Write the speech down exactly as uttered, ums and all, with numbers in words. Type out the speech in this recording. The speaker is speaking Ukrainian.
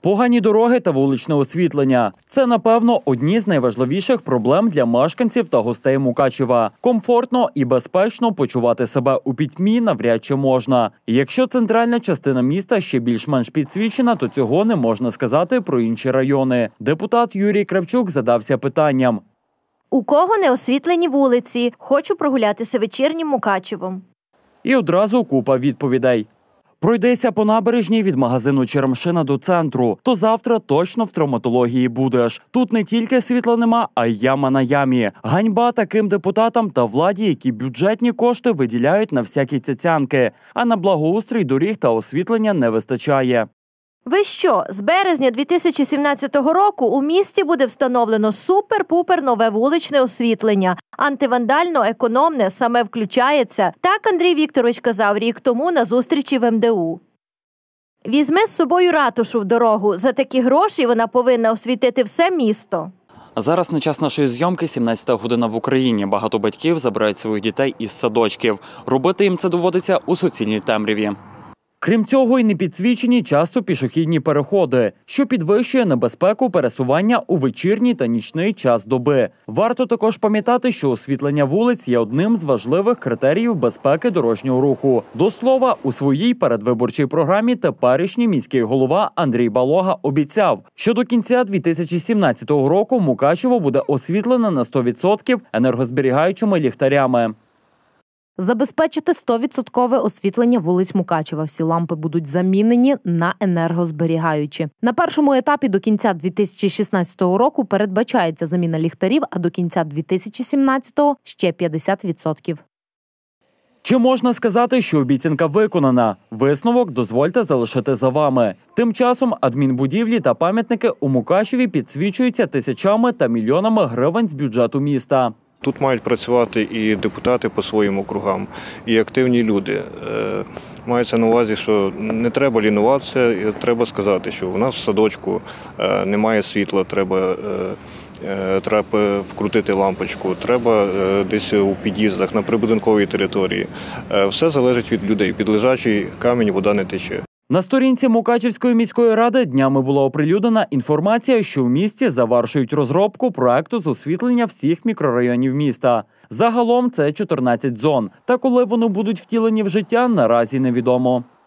Погані дороги та вуличне освітлення – це, напевно, одні з найважливіших проблем для мешканців та гостей Мукачева. Комфортно і безпечно почувати себе у пітьмі навряд чи можна. Якщо центральна частина міста ще більш-менш підсвічена, то цього не можна сказати про інші райони. Депутат Юрій Кравчук задався питанням. У кого не освітлені вулиці? Хочу прогулятися вечірнім Мукачевом. І одразу купа відповідей. Пройдися по набережній від магазину «Черемшина» до центру, то завтра точно в травматології будеш. Тут не тільки світла нема, а й яма на ямі. Ганьба таким депутатам та владі, які бюджетні кошти виділяють на всякі цяцянки, а на благоустрій доріг та освітлення не вистачає. Ви що, з березня дві тисячі сімнадцятого року у місті буде встановлено супер-пупер нове вуличне освітлення. Антивандально-економне саме включається. Так Андрій Вікторович казав рік тому на зустрічі в ем де у. Візьми з собою ратушу в дорогу. За такі гроші вона повинна освітити все місто. Зараз на час нашої зйомки сімнадцята година в Україні. Багато батьків забирають своїх дітей із садочків. Робити їм це доводиться у суцільній темряві. Крім цього, й непідсвічені часто пішохідні переходи, що підвищує небезпеку пересування у вечірній та нічний час доби. Варто також пам'ятати, що освітлення вулиць є одним з важливих критеріїв безпеки дорожнього руху. До слова, у своїй передвиборчій програмі теперішній міський голова Андрій Балога обіцяв, що до кінця дві тисячі сімнадцятого року Мукачево буде освітлене на сто відсотків енергозберігаючими ліхтарями. Забезпечити сто відсотків освітлення вулиць Мукачева. Всі лампи будуть замінені на енергозберігаючі. На першому етапі до кінця дві тисячі шістнадцятого року передбачається заміна ліхтарів, а до кінця дві тисячі сімнадцятого – ще п'ятдесят відсотків. Чи можна сказати, що обіцянка виконана? Висновок дозвольте залишити за вами. Тим часом адмінбудівлі та пам'ятники у Мукачеві підсвічуються тисячами та мільйонами гривень з бюджету міста. Тут мають працювати і депутати по своїм округам, і активні люди. Мається на увазі, що не треба лінуватися, треба сказати, що у нас в садочку немає світла, треба, треба вкрутити лампочку, треба десь у під'їздах, на прибудинковій території. Все залежить від людей. Під лежачий камінь вода не тече. На сторінці Мукачевської міської ради днями була оприлюднена інформація, що в місті завершують розробку проекту з освітлення всіх мікрорайонів міста. Загалом це чотирнадцять зон. Та коли вони будуть втілені в життя, наразі невідомо.